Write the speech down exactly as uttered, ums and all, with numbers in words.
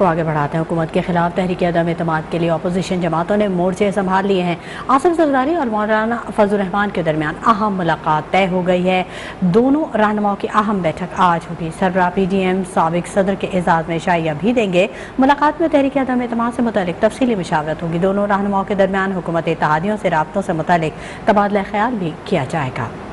तो आगे बढ़ाते हैं। हुकूमत के खिलाफ तहरीक अदम एतमाद के लिए अपोजिशन जमातों ने मोर्चे संभाल लिए हैं। आसिफ ज़रदारी और मौलाना फजल रहमान के दरमियान अहम मुलाकात तय हो गई है। दोनों रहनुमाओं की अहम बैठक आज होगी। सरबराह पी डी एम साबिक सदर के एजाज में शाइया भी देंगे। मुलाकात में तहरीक अदम एतमाद से मुतालिक तफसीली मशावरत होगी। दोनों रहनुमाओं के दरमियान हुकूमत इत्तेहादियों से राब्तों से मुतालिक तबादला ख्याल भी किया जाएगा।